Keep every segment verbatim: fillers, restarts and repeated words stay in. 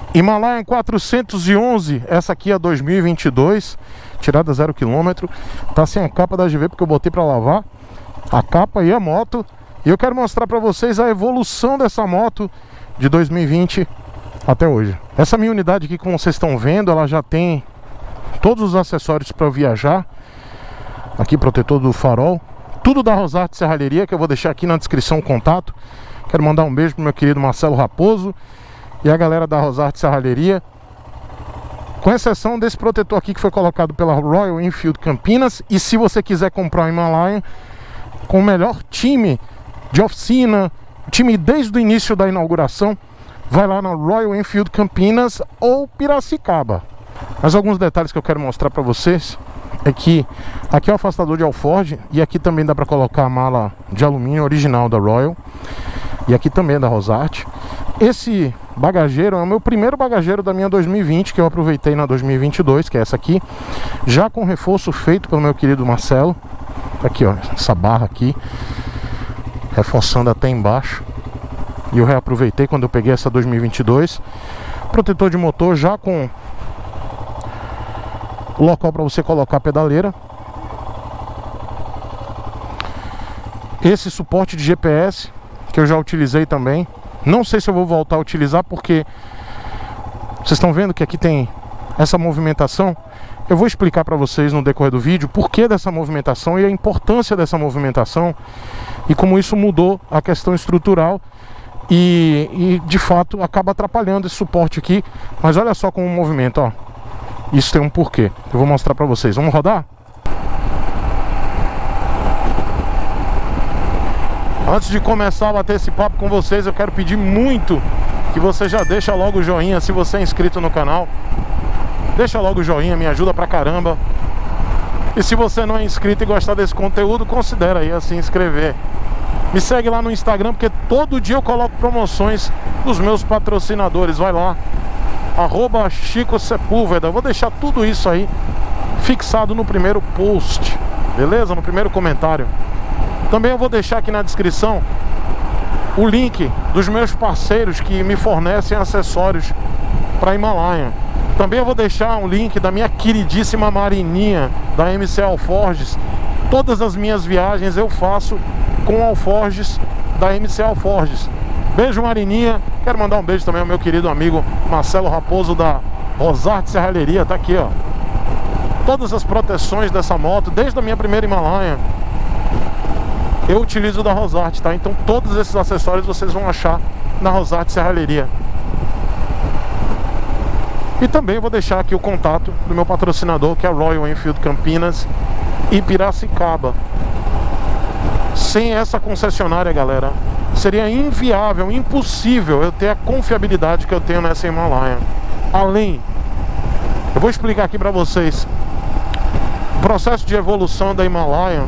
Himalayan quatrocentos e onze, essa aqui é dois mil e vinte e dois, tirada zero quilômetro. Tá sem a capa da G V porque eu botei pra lavar a capa e a moto. E eu quero mostrar pra vocês a evolução dessa moto de dois mil e vinte até hoje. Essa minha unidade aqui, como vocês estão vendo, ela já tem todos os acessórios para viajar. Aqui, protetor do farol, tudo da Rosarte Serralheria, que eu vou deixar aqui na descrição o contato. Quero mandar um beijo pro meu querido Marcelo Raposo e a galera da Rosarte Serralheria. Com exceção desse protetor aqui que foi colocado pela Royal Enfield Campinas. E se você quiser comprar um Himalayan com o melhor time de oficina, time desde o início da inauguração, vai lá na Royal Enfield Campinas ou Piracicaba. Mas alguns detalhes que eu quero mostrar para vocês é que aqui é o afastador de alforge e aqui também dá para colocar a mala de alumínio original da Royal. E aqui também é da Rosarte. Esse bagageiro é o meu primeiro bagageiro da minha dois mil e vinte, que eu aproveitei na dois mil e vinte e dois, que é essa aqui, já com reforço feito pelo meu querido Marcelo. Aqui, ó, essa barra aqui, reforçando até embaixo. E eu reaproveitei quando eu peguei essa dois mil e vinte e dois. Protetor de motor já com o local para você colocar a pedaleira. Esse suporte de G P S que eu já utilizei também. Não sei se eu vou voltar a utilizar porque vocês estão vendo que aqui tem essa movimentação. Eu vou explicar para vocês no decorrer do vídeo o porquê dessa movimentação e a importância dessa movimentação e como isso mudou a questão estrutural. E, e de fato acaba atrapalhando esse suporte aqui. Mas olha só como o movimento, ó. Isso tem um porquê. Eu vou mostrar pra vocês. Vamos rodar? Antes de começar a bater esse papo com vocês, eu quero pedir muito que você já deixa logo o joinha. Se você é inscrito no canal, deixa logo o joinha, me ajuda pra caramba. E se você não é inscrito e gostar desse conteúdo, considera aí a se inscrever. Me segue lá no Instagram, porque todo dia eu coloco promoções dos meus patrocinadores. Vai lá, arroba Chico Sepúlveda. Vou deixar tudo isso aí fixado no primeiro post, beleza? No primeiro comentário. Também eu vou deixar aqui na descrição o link dos meus parceiros que me fornecem acessórios para Himalayan. Também eu vou deixar um link da minha queridíssima Marininha, da M C Alforges. Todas as minhas viagens eu faço com alforges da M C Alforges. Beijo, Marininha. Quero mandar um beijo também ao meu querido amigo Marcelo Raposo da Rosarte Serralheria. Tá aqui, ó, todas as proteções dessa moto, desde a minha primeira Himalayan eu utilizo da Rosarte, tá? Então todos esses acessórios vocês vão achar na Rosarte Serralheria. E também eu vou deixar aqui o contato do meu patrocinador, que é a Royal Enfield Campinas e Piracicaba. Sem essa concessionária, galera, seria inviável, impossível eu ter a confiabilidade que eu tenho nessa Himalayan. Além, eu vou explicar aqui pra vocês o processo de evolução da Himalayan.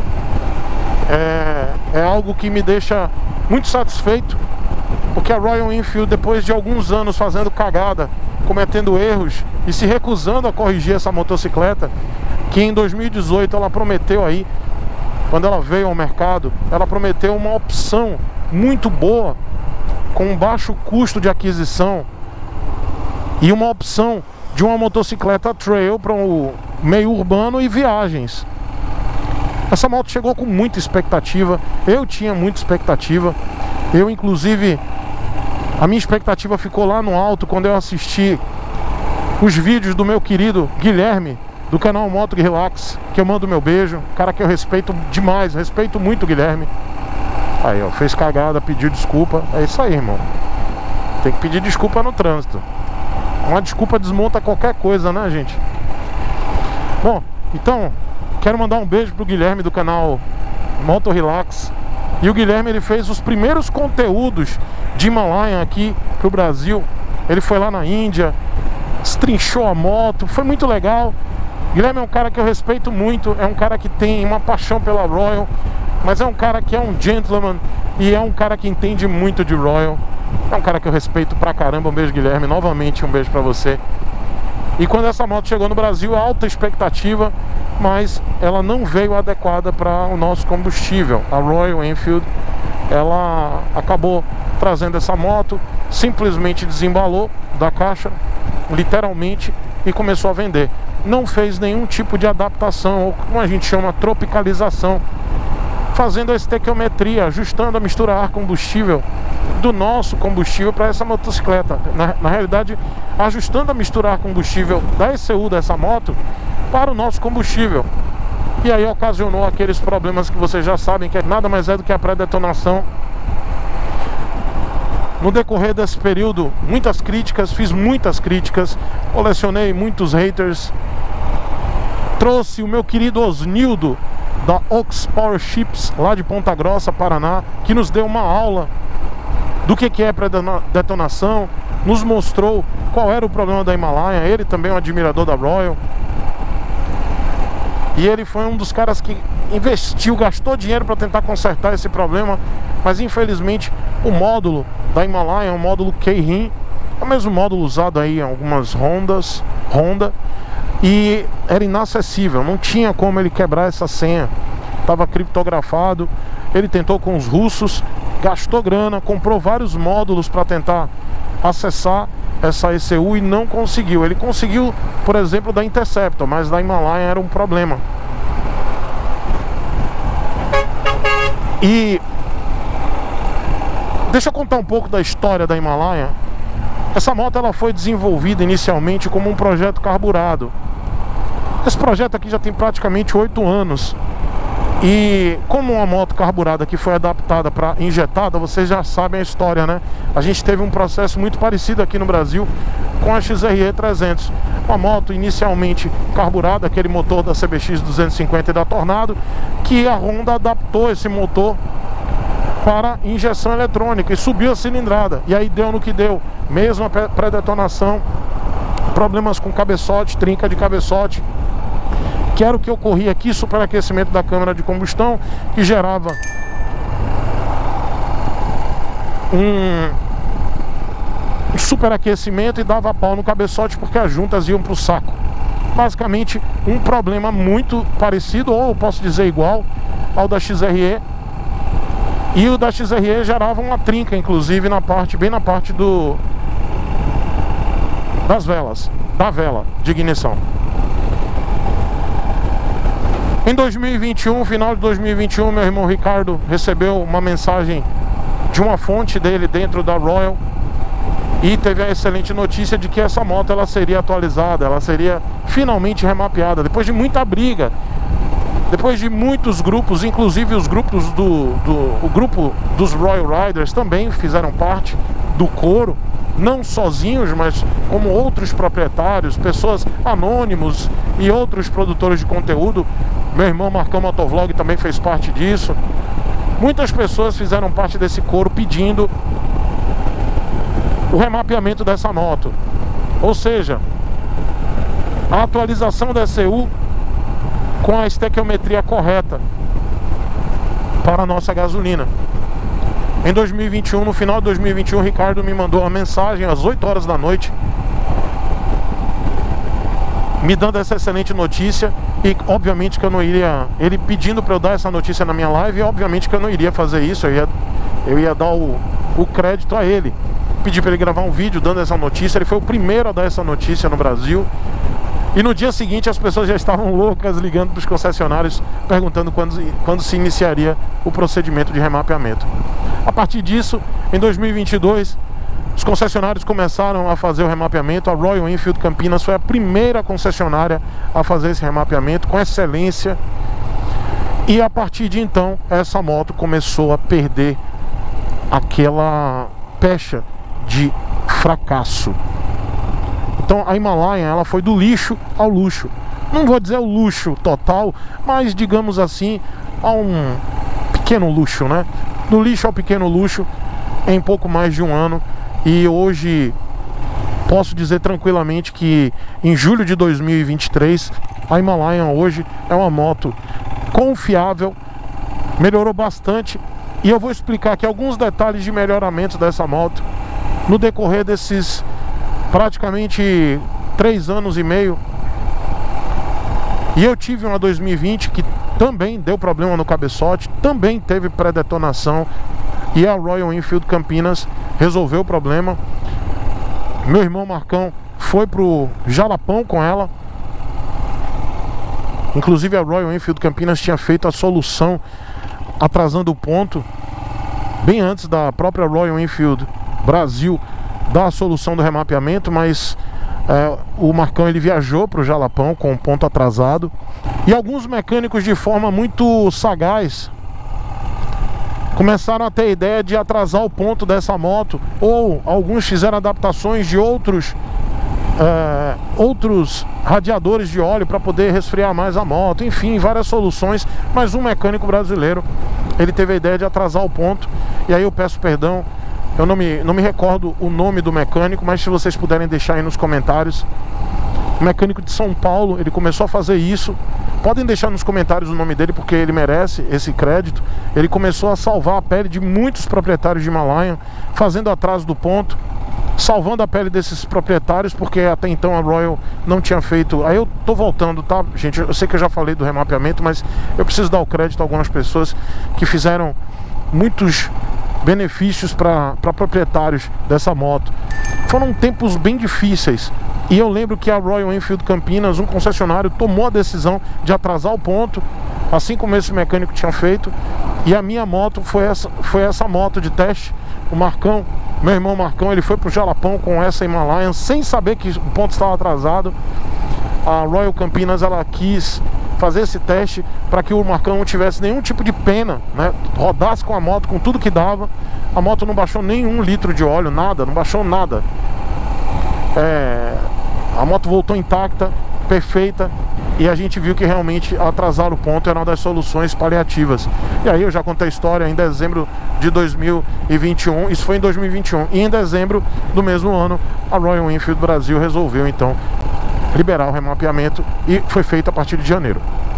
É, é algo que me deixa muito satisfeito, porque a Royal Enfield, depois de alguns anos fazendo cagada, cometendo erros e se recusando a corrigir essa motocicleta, que em dois mil e dezoito ela prometeu aí, quando ela veio ao mercado, ela prometeu uma opção muito boa, com um baixo custo de aquisição e uma opção de uma motocicleta trail para o meio urbano e viagens. Essa moto chegou com muita expectativa, eu tinha muita expectativa. Eu, inclusive, a minha expectativa ficou lá no alto quando eu assisti os vídeos do meu querido Guilherme, do canal Moto Relax, que eu mando meu beijo, cara que eu respeito demais, respeito muito o Guilherme. Aí, ó, fez cagada, pediu desculpa. É isso aí, irmão. Tem que pedir desculpa no trânsito. Uma desculpa desmonta qualquer coisa, né, gente? Bom, então, quero mandar um beijo pro Guilherme do canal Moto Relax. E o Guilherme, ele fez os primeiros conteúdos de Himalayan aqui pro Brasil. Ele foi lá na Índia, destrinchou a moto, foi muito legal. Guilherme é um cara que eu respeito muito, é um cara que tem uma paixão pela Royal, mas é um cara que é um gentleman e é um cara que entende muito de Royal. É um cara que eu respeito pra caramba. Um beijo, Guilherme, novamente um beijo pra você. E quando essa moto chegou no Brasil, alta expectativa, mas ela não veio adequada para o nosso combustível. A Royal Enfield, ela acabou trazendo essa moto simplesmente desembalou da caixa, literalmente, e começou a vender. Não fez nenhum tipo de adaptação, ou como a gente chama, tropicalização, fazendo a estequiometria, ajustando a mistura ar-combustível do nosso combustível para essa motocicleta. Na, na realidade, ajustando a mistura ar-combustível da E C U dessa moto para o nosso combustível. E aí ocasionou aqueles problemas que vocês já sabem, que nada mais é do que a pré-detonação. No decorrer desse período, muitas críticas, fiz muitas críticas, colecionei muitos haters. Trouxe o meu querido Osnildo da Ox Power Chips, lá de Ponta Grossa, Paraná, que nos deu uma aula do que que é pré-detonação, nos mostrou qual era o problema da Himalaia. Ele também é um admirador da Royal, e ele foi um dos caras que investiu, gastou dinheiro para tentar consertar esse problema, mas infelizmente o módulo da Himalaia é um módulo Keirin, é o mesmo módulo usado aí em algumas Hondas, Honda, e era inacessível, não tinha como ele quebrar essa senha, estava criptografado. Ele tentou com os russos, gastou grana, comprou vários módulos para tentar acessar essa E C U e não conseguiu. Ele conseguiu, por exemplo, da Interceptor, mas da Himalaia era um problema. E deixa eu contar um pouco da história da Himalaia. Essa moto ela foi desenvolvida inicialmente como um projeto carburado. Esse projeto aqui já tem praticamente oito anos. E como uma moto carburada que foi adaptada para injetada, vocês já sabem a história, né? A gente teve um processo muito parecido aqui no Brasil com a X R E trezentos. Uma moto inicialmente carburada, aquele motor da C B X duzentos e cinquenta e da Tornado, que a Honda adaptou esse motor para injeção eletrônica e subiu a cilindrada. E aí deu no que deu. Mesma pré-detonação, problemas com cabeçote, trinca de cabeçote, que era o que ocorria aqui, superaquecimento da câmara de combustão, que gerava um, um superaquecimento e dava pau no cabeçote porque as juntas iam para o saco. Basicamente um problema muito parecido, ou posso dizer igual, ao da X R E. E o da X R E gerava uma trinca, inclusive, na parte, bem na parte do das velas, da vela de ignição. Em dois mil e vinte e um, final de dois mil e vinte e um, meu irmão Ricardo recebeu uma mensagem de uma fonte dele dentro da Royal e teve a excelente notícia de que essa moto ela seria atualizada, ela seria finalmente remapeada, depois de muita briga, depois de muitos grupos, inclusive os grupos do, do o grupo dos Royal Riders também fizeram parte do coro, não sozinhos, mas como outros proprietários, pessoas anônimos e outros produtores de conteúdo. Meu irmão Marcão Motovlog também fez parte disso. Muitas pessoas fizeram parte desse coro pedindo o remapeamento dessa moto, ou seja, a atualização da E C U com a estequiometria correta para a nossa gasolina. Em dois mil e vinte e um, no final de dois mil e vinte e um, o Ricardo me mandou uma mensagem às oito horas da noite, me dando essa excelente notícia. E obviamente que eu não iria, ele pedindo para eu dar essa notícia na minha live, e obviamente que eu não iria fazer isso, eu ia, eu ia dar o, o crédito a ele. Pedi para ele gravar um vídeo dando essa notícia. Ele foi o primeiro a dar essa notícia no Brasil. E no dia seguinte as pessoas já estavam loucas ligando para os concessionários, perguntando quando, quando se iniciaria o procedimento de remapeamento. A partir disso, em dois mil e vinte e dois, os concessionários começaram a fazer o remapeamento. A Royal Enfield Campinas foi a primeira concessionária a fazer esse remapeamento com excelência. E a partir de então, essa moto começou a perder aquela pecha de fracasso. Então a Himalaia ela foi do lixo ao luxo. Não vou dizer o luxo total, mas digamos assim, a um pequeno luxo, né? Do lixo ao pequeno luxo em pouco mais de um ano. E hoje posso dizer tranquilamente que em julho de dois mil e vinte e três a Himalaia hoje é uma moto confiável, melhorou bastante. E eu vou explicar aqui alguns detalhes de melhoramento dessa moto no decorrer desses praticamente três anos e meio. E eu tive uma dois mil e vinte que também deu problema no cabeçote, também teve pré-detonação, e a Royal Enfield Campinas resolveu o problema. Meu irmão Marcão foi pro Jalapão com ela. Inclusive a Royal Enfield Campinas tinha feito a solução atrasando o ponto bem antes da própria Royal Enfield Brasil dar a solução do remapeamento, mas é, o Marcão ele viajou para o Jalapão com o ponto atrasado. E alguns mecânicos, de forma muito sagaz, começaram a ter a ideia de atrasar o ponto dessa moto, ou alguns fizeram adaptações de outros é, outros radiadores de óleo para poder resfriar mais a moto, enfim, várias soluções. Mas um mecânico brasileiro, ele teve a ideia de atrasar o ponto. E aí eu peço perdão, eu não me, não me recordo o nome do mecânico, mas se vocês puderem deixar aí nos comentários. O mecânico de São Paulo, ele começou a fazer isso. Podem deixar nos comentários o nome dele, porque ele merece esse crédito. Ele começou a salvar a pele de muitos proprietários de Himalayan, fazendo atraso do ponto, salvando a pele desses proprietários, porque até então a Royal não tinha feito. Aí eu tô voltando, tá, gente? Eu sei que eu já falei do remapeamento, mas eu preciso dar o crédito a algumas pessoas que fizeram muitos benefícios para proprietários dessa moto. Foram tempos bem difíceis. E eu lembro que a Royal Enfield Campinas, um concessionário, tomou a decisão de atrasar o ponto, assim como esse mecânico tinha feito. E a minha moto foi essa, foi essa moto de teste. O Marcão, meu irmão Marcão, ele foi pro Jalapão com essa Himalayan sem saber que o ponto estava atrasado. A Royal Campinas, ela quis fazer esse teste para que o Marcão não tivesse nenhum tipo de pena, né? Rodasse com a moto com tudo que dava. A moto não baixou nenhum litro de óleo, nada, não baixou nada. É, a moto voltou intacta, perfeita. E a gente viu que realmente atrasar o ponto era uma das soluções paliativas. E aí eu já contei a história em dezembro de dois mil e vinte e um. Isso foi em dois mil e vinte e um. E em dezembro do mesmo ano, a Royal Enfield Brasil resolveu então liberar o remapeamento, e foi feito a partir de janeiro.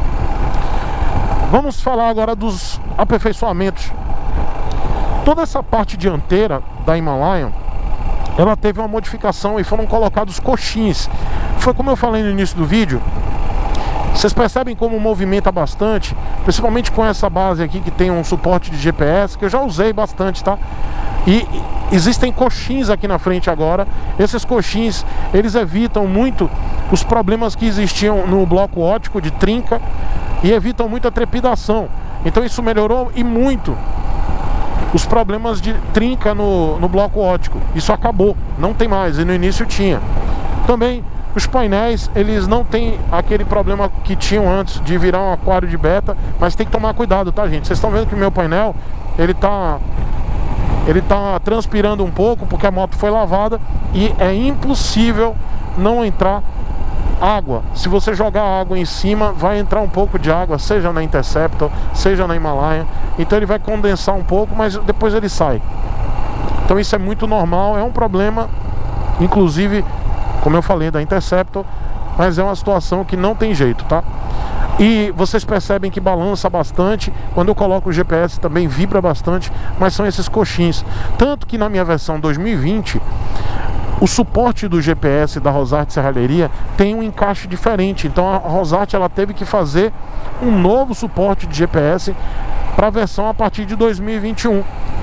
Vamos falar agora dos aperfeiçoamentos. Toda essa parte dianteira da Himalayan, ela teve uma modificação e foram colocados coxins. Foi como eu falei no início do vídeo. Vocês percebem como movimenta bastante, principalmente com essa base aqui que tem um suporte de G P S, que eu já usei bastante, tá? E existem coxins aqui na frente agora. Esses coxins, eles evitam muito os problemas que existiam no bloco óptico de trinca e evitam muito a trepidação. Então isso melhorou e muito os problemas de trinca no, no bloco óptico. Isso acabou, não tem mais, e no início tinha. Também os painéis, eles não têm aquele problema que tinham antes de virar um aquário de beta, mas tem que tomar cuidado, tá, gente? Vocês estão vendo que o meu painel, ele tá ele tá transpirando um pouco porque a moto foi lavada e é impossível não entrar água. Se você jogar água em cima, vai entrar um pouco de água, seja na Interceptor, seja na Himalayan. Então ele vai condensar um pouco, mas depois ele sai. Então isso é muito normal, é um problema, inclusive, como eu falei, da Interceptor, mas é uma situação que não tem jeito, tá? E vocês percebem que balança bastante. Quando eu coloco o G P S também vibra bastante, mas são esses coxins. Tanto que na minha versão dois mil e vinte, o suporte do G P S da Rosart Serralheria tem um encaixe diferente. Então a Rosart, ela teve que fazer um novo suporte de G P S para a versão a partir de dois mil e vinte e um,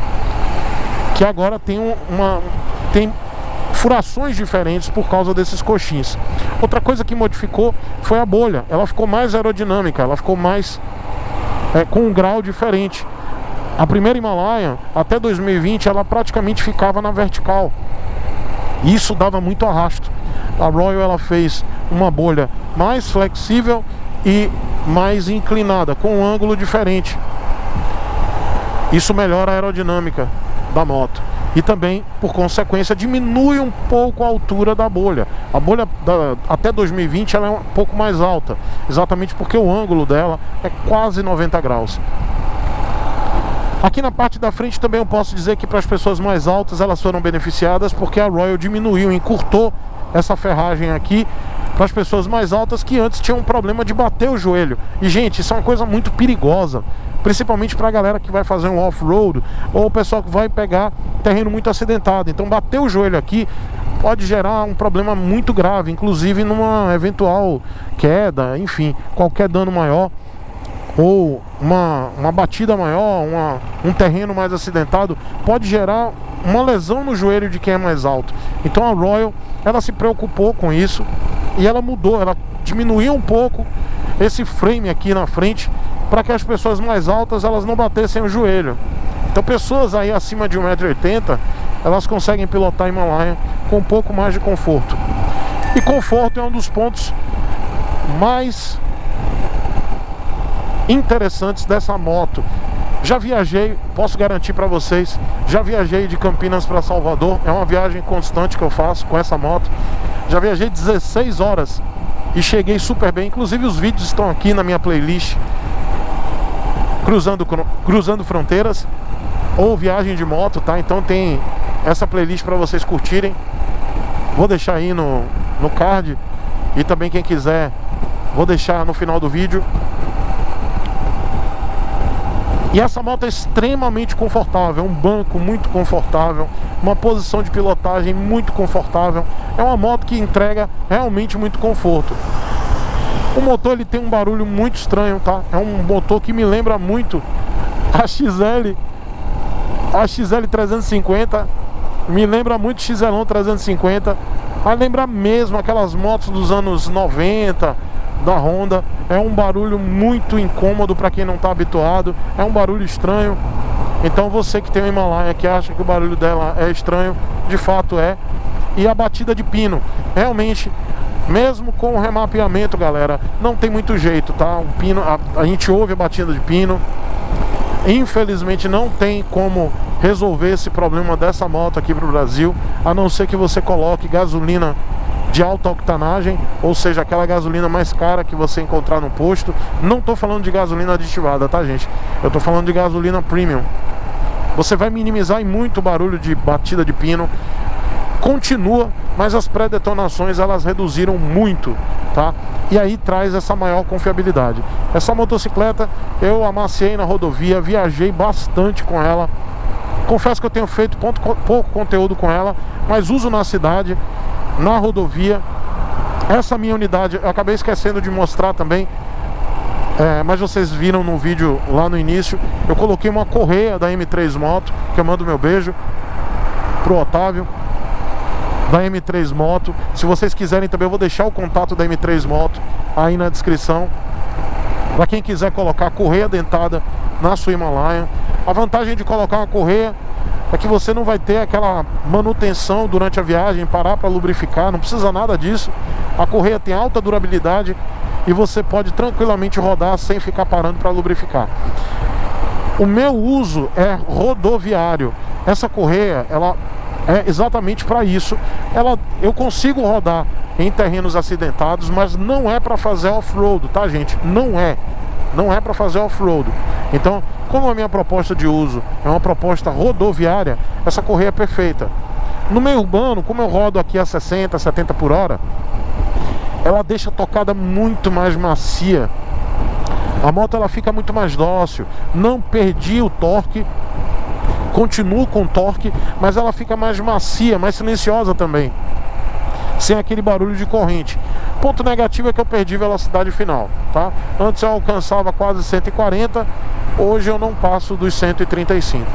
que agora tem uma tem furações diferentes por causa desses coxins. Outra coisa que modificou foi a bolha. Ela ficou mais aerodinâmica, ela ficou mais é, com um grau diferente. A primeira Himalayan, até dois mil e vinte, ela praticamente ficava na vertical. Isso dava muito arrasto. A Royal, ela fez uma bolha mais flexível e mais inclinada, com um ângulo diferente. Isso melhora a aerodinâmica da moto. E também, por consequência, diminui um pouco a altura da bolha. A bolha da, até dois mil e vinte, ela é um pouco mais alta, exatamente porque o ângulo dela é quase noventa graus. Aqui na parte da frente também eu posso dizer que para as pessoas mais altas elas foram beneficiadas, porque a Royal diminuiu, encurtou essa ferragem aqui para as pessoas mais altas que antes tinham um problema de bater o joelho. E gente, isso é uma coisa muito perigosa, principalmente para a galera que vai fazer um off-road ou o pessoal que vai pegar terreno muito acidentado. Então bater o joelho aqui pode gerar um problema muito grave, inclusive numa eventual queda, enfim, qualquer dano maior. ou uma, uma batida maior, uma, um terreno mais acidentado, pode gerar uma lesão no joelho de quem é mais alto. Então a Royal, ela se preocupou com isso e ela mudou, ela diminuiu um pouco esse frame aqui na frente para que as pessoas mais altas elas não batessem o joelho. Então pessoas aí acima de um metro e oitenta, elas conseguem pilotar Himalaia com um pouco mais de conforto. E conforto é um dos pontos mais interessantes dessa moto. Já viajei, posso garantir para vocês, já viajei de Campinas para Salvador, é uma viagem constante que eu faço com essa moto. Já viajei dezesseis horas e cheguei super bem, inclusive os vídeos estão aqui na minha playlist Cruzando, Cruzando Fronteiras ou Viagem de Moto, tá? Então tem essa playlist para vocês curtirem. Vou deixar aí no, no card e também quem quiser, vou deixar no final do vídeo. E essa moto é extremamente confortável, é um banco muito confortável, uma posição de pilotagem muito confortável. É uma moto que entrega realmente muito conforto. O motor ele tem um barulho muito estranho, tá? É um motor que me lembra muito a X L, a X L trezentos e cinquenta, me lembra muito X L trezentos e cinquenta, mas lembra mesmo aquelas motos dos anos noventa da Honda. É um barulho muito incômodo para quem não está habituado, é um barulho estranho. Então você que tem uma Himalaia que acha que o barulho dela é estranho, de fato é. E a batida de pino, realmente, mesmo com o remapeamento, galera, não tem muito jeito, tá? O pino, a, a gente ouve a batida de pino. Infelizmente não tem como resolver esse problema dessa moto aqui para o Brasil, a não ser que você coloque gasolina de alta octanagem, ou seja, aquela gasolina mais cara que você encontrar no posto. Não estou falando de gasolina aditivada, tá, gente? Eu estou falando de gasolina premium. Você vai minimizar em muito o barulho de batida de pino. Continua, mas as pré-detonações elas reduziram muito, tá? E aí traz essa maior confiabilidade. Essa motocicleta eu amaciei na rodovia, viajei bastante com ela. Confesso que eu tenho feito pouco conteúdo com ela, mas uso na cidade, na rodovia. Essa minha unidade, eu acabei esquecendo de mostrar também, é, mas vocês viram no vídeo lá no início, eu coloquei uma correia da M três Moto, que eu mando meu beijo pro Otávio, da M três Moto. Se vocês quiserem também, eu vou deixar o contato da M três Moto aí na descrição, para quem quiser colocar correia dentada na sua Himalaia. A vantagem de colocar uma correia é que você não vai ter aquela manutenção durante a viagem, parar para lubrificar, não precisa nada disso. A correia tem alta durabilidade e você pode tranquilamente rodar sem ficar parando para lubrificar. O meu uso é rodoviário. Essa correia, ela é exatamente para isso. Ela, eu consigo rodar em terrenos acidentados, mas não é para fazer off-road, tá, gente? Não é. Não é para fazer off-road. Então, como a minha proposta de uso é uma proposta rodoviária, essa correia é perfeita. No meio urbano, como eu rodo aqui a sessenta, setenta por hora, ela deixa a tocada muito mais macia. A moto ela fica muito mais dócil. Não perdi o torque, continuo com torque, mas ela fica mais macia, mais silenciosa também, sem aquele barulho de corrente. Ponto negativo é que eu perdi velocidade final, tá? Antes eu alcançava quase cento e quarenta, hoje eu não passo dos cento e trinta e cinco.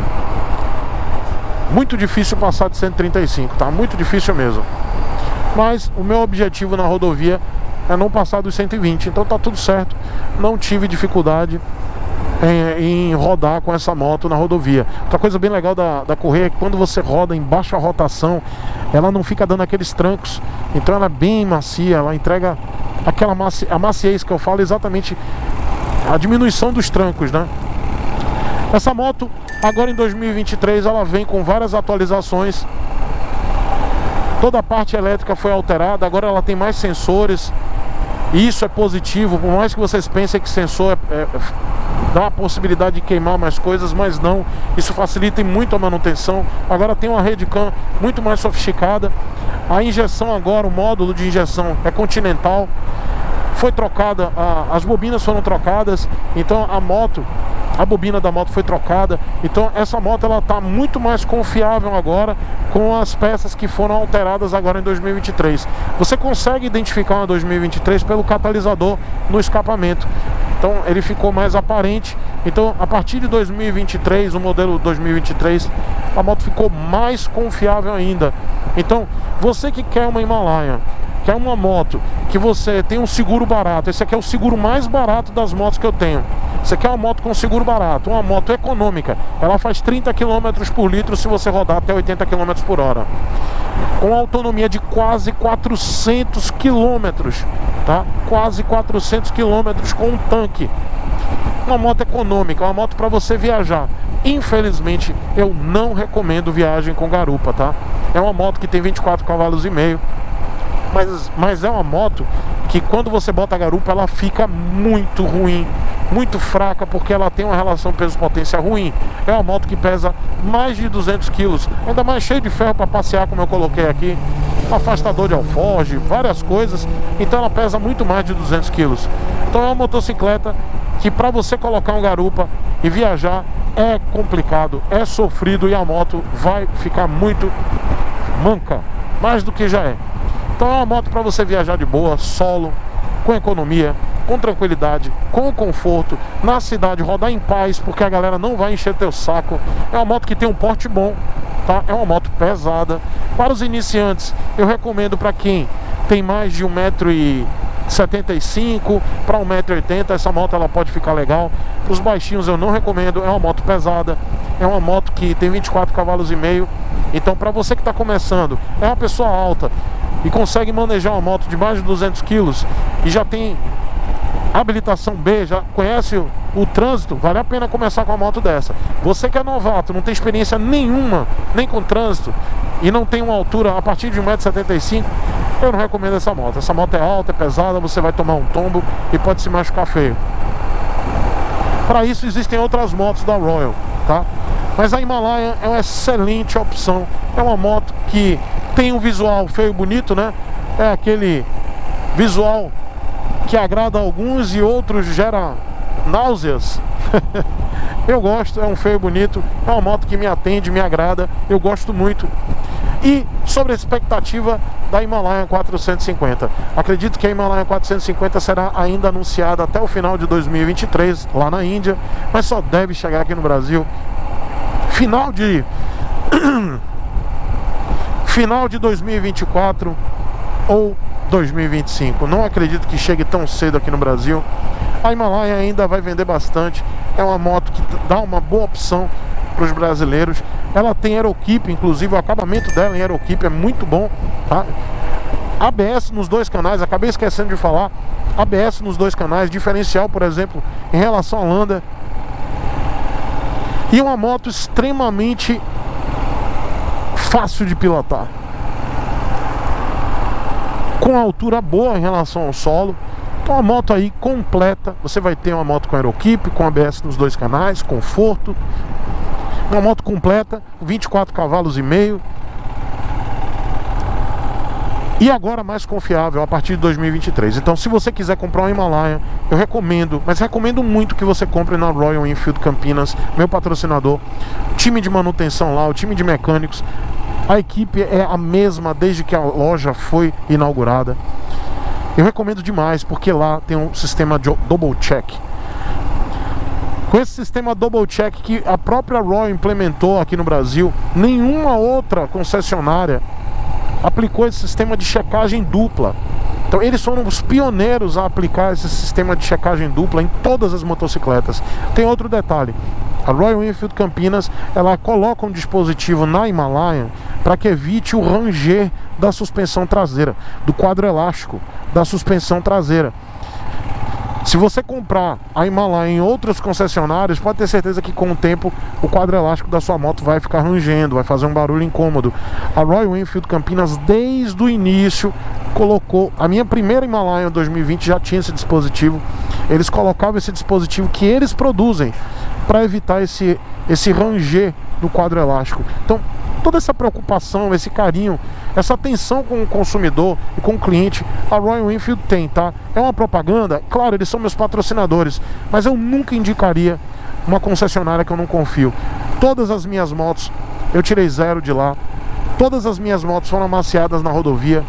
Muito difícil passar de cento e trinta e cinco, tá? Muito difícil mesmo. Mas o meu objetivo na rodovia é não passar dos cento e vinte, então tá tudo certo. Não tive dificuldade em, em rodar com essa moto na rodovia. Outra coisa bem legal da, da correia é que quando você roda em baixa rotação, ela não fica dando aqueles trancos. Então ela é bem macia, ela entrega aquela maci a maciez que eu falo, exatamente a diminuição dos trancos, né? Essa moto agora em dois mil e vinte e três ela vem com várias atualizações. Toda a parte elétrica foi alterada, agora ela tem mais sensores. E isso é positivo, por mais que vocês pensem que sensor é, é, dá a possibilidade de queimar mais coisas, mas não, isso facilita muito a manutenção. Agora tem uma rede cam muito mais sofisticada. A injeção agora, o módulo de injeção é Continental. Foi trocada, a, as bobinas foram trocadas, então a moto, a bobina da moto foi trocada. Então essa moto ela está muito mais confiável agora com as peças que foram alteradas agora em dois mil e vinte e três. Você consegue identificar uma dois mil e vinte e três pelo catalisador no escapamento. Então ele ficou mais aparente. Então a partir de dois mil e vinte e três, o modelo dois mil e vinte e três, a moto ficou mais confiável ainda. Então você que quer uma Himalaia, quer uma moto que você tem um seguro barato, esse aqui é o seguro mais barato das motos que eu tenho. Você quer uma moto com seguro barato, uma moto econômica, ela faz trinta quilômetros por litro se você rodar até oitenta quilômetros por hora, com autonomia de quase quatrocentos quilômetros, tá? Quase quatrocentos quilômetros com um tanque. Uma moto econômica, uma moto para você viajar. Infelizmente, eu não recomendo viagem com garupa, tá? É uma moto que tem vinte e quatro cavalos e meio, mas, mas é uma moto que quando você bota a garupa, ela fica muito ruim, muito fraca, porque ela tem uma relação peso-potência ruim. É uma moto que pesa mais de duzentos quilos, ainda mais cheio de ferro para passear, como eu coloquei aqui, afastador de alforge, várias coisas. Então ela pesa muito mais de duzentos quilos. Então é uma motocicleta que para você colocar um garupa e viajar é complicado, é sofrido, e a moto vai ficar muito manca, mais do que já é. Então é uma moto para você viajar de boa, solo, com economia, com tranquilidade, com conforto, na cidade, rodar em paz, porque a galera não vai encher teu saco. É uma moto que tem um porte bom, tá? É uma moto pesada. Para os iniciantes, eu recomendo para quem tem mais de um metro e setenta e cinco para um metro e oitenta, essa moto ela pode ficar legal. Para os baixinhos eu não recomendo, é uma moto pesada, é uma moto que tem vinte e quatro cavalos e meio. Então para você que está começando, é uma pessoa alta e consegue manejar uma moto de mais de duzentos quilos e já tem habilitação B, já conhece o, o trânsito, vale a pena começar com uma moto dessa. Você que é novato, não tem experiência nenhuma, nem com trânsito, e não tem uma altura a partir de um metro e setenta e cinco, eu não recomendo essa moto. Essa moto é alta, é pesada, você vai tomar um tombo e pode se machucar feio. Para isso existem outras motos da Royal, tá? Mas a Himalaia é uma excelente opção. É uma moto que tem um visual feio e bonito, né? É aquele visual que agrada a alguns e outros gera náuseas. Eu gosto, é um feio bonito, é uma moto que me atende, me agrada, eu gosto muito. E sobre a expectativa da Himalaia quatrocentos e cinquenta, acredito que a Himalaia quatrocentos e cinquenta será ainda anunciada até o final de dois mil e vinte e três lá na Índia, mas só deve chegar aqui no Brasil final de final de dois mil e vinte e quatro ou dois mil e vinte e cinco. Não acredito que chegue tão cedo aqui no Brasil. A Himalaia ainda vai vender bastante. É uma moto que dá uma boa opção para os brasileiros. Ela tem aerokeep, inclusive o acabamento dela em aerokeep é muito bom, tá? A B S nos dois canais, acabei esquecendo de falar. A B S nos dois canais, diferencial, por exemplo, em relação à Lander. E uma moto extremamente fácil de pilotar, com altura boa em relação ao solo. Então uma moto aí completa. Você vai ter uma moto com aerokeep, com A B S nos dois canais, conforto. Uma moto completa, vinte e quatro cavalos e meio. E agora mais confiável a partir de dois mil e vinte e três. Então se você quiser comprar uma Himalaia, eu recomendo, mas recomendo muito que você compre na Royal Enfield Campinas, meu patrocinador. Time de manutenção lá, o time de mecânicos, a equipe é a mesma desde que a loja foi inaugurada. Eu recomendo demais, porque lá tem um sistema de double check. Com esse sistema double check que a própria Royal implementou aqui no Brasil, nenhuma outra concessionária aplicou esse sistema de checagem dupla. Então eles foram os pioneiros a aplicar esse sistema de checagem dupla em todas as motocicletas. Tem outro detalhe: a Royal Enfield Campinas, ela coloca um dispositivo na Himalaia para que evite o ranger da suspensão traseira, do quadro elástico da suspensão traseira. Se você comprar a Himalaia em outros concessionários, pode ter certeza que com o tempo o quadro elástico da sua moto vai ficar rangendo, vai fazer um barulho incômodo. A Royal Enfield Campinas, desde o início, colocou... A minha primeira Himalaia em dois mil e vinte já tinha esse dispositivo. Eles colocavam esse dispositivo que eles produzem para evitar esse, esse ranger do quadro elástico. Então, toda essa preocupação, esse carinho, essa atenção com o consumidor e com o cliente, a Royal Enfield tem, tá? É uma propaganda, claro, eles são meus patrocinadores, mas eu nunca indicaria uma concessionária que eu não confio. Todas as minhas motos, eu tirei zero de lá. Todas as minhas motos foram amaciadas na rodovia.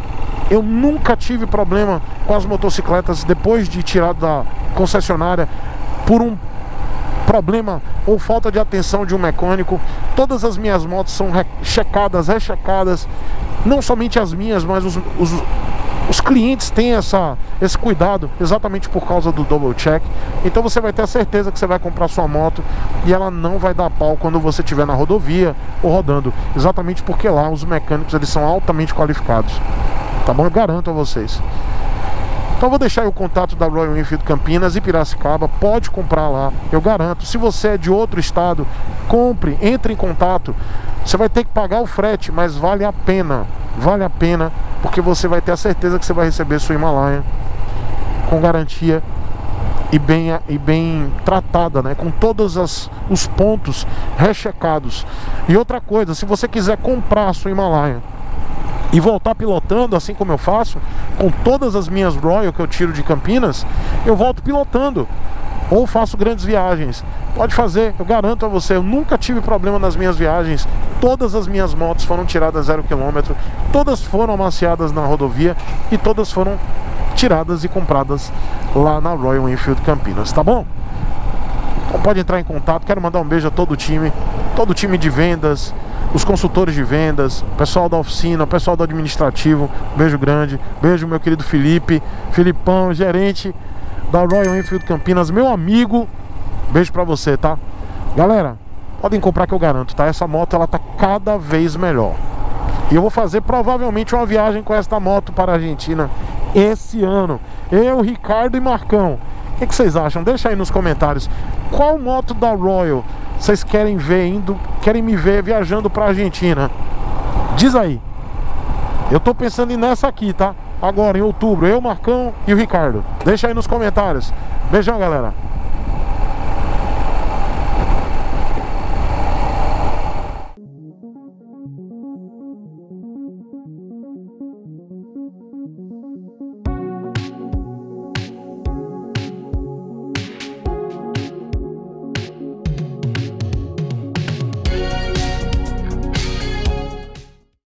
Eu nunca tive problema com as motocicletas depois de tirar da concessionária por um problema ou falta de atenção de um mecânico. Todas as minhas motos são checadas, rechecadas. Não somente as minhas, mas os, os, os clientes têm essa, esse cuidado exatamente por causa do double check. Então você vai ter a certeza que você vai comprar sua moto e ela não vai dar pau quando você estiver na rodovia ou rodando. Exatamente porque lá os mecânicos, eles são altamente qualificados. Tá bom? Eu garanto a vocês. Então eu vou deixar aí o contato da Royal Enfield Campinas e Piracicaba. Pode comprar lá, eu garanto. Se você é de outro estado, compre, entre em contato. Você vai ter que pagar o frete, mas vale a pena. Vale a pena, porque você vai ter a certeza que você vai receber sua Himalaia com garantia e bem, e bem tratada, né? Com todos as, os pontos rechecados. E outra coisa, se você quiser comprar a sua Himalaia e voltar pilotando, assim como eu faço com todas as minhas Royal que eu tiro de Campinas, eu volto pilotando ou faço grandes viagens. Pode fazer, eu garanto a você. Eu nunca tive problema nas minhas viagens. Todas as minhas motos foram tiradas zero quilômetro, todas foram amaciadas na rodovia e todas foram tiradas e compradas lá na Royal Enfield Campinas, tá bom? Então pode entrar em contato. Quero mandar um beijo a todo o time, todo o time de vendas, os consultores de vendas, pessoal da oficina, pessoal do administrativo. Beijo grande, beijo meu querido Felipe, Filipão, gerente da Royal Enfield Campinas, meu amigo. Beijo pra você, tá? Galera, podem comprar que eu garanto, tá? Essa moto, ela tá cada vez melhor. E eu vou fazer provavelmente uma viagem com esta moto para a Argentina esse ano. Eu, Ricardo e Marcão. O que, que vocês acham? Deixa aí nos comentários. Qual moto da Royal vocês querem ver indo, querem me ver viajando pra Argentina? Diz aí. Eu tô pensando em nessa aqui, tá? Agora, em outubro, eu, Marcão e o Ricardo. Deixa aí nos comentários. Beijão, galera.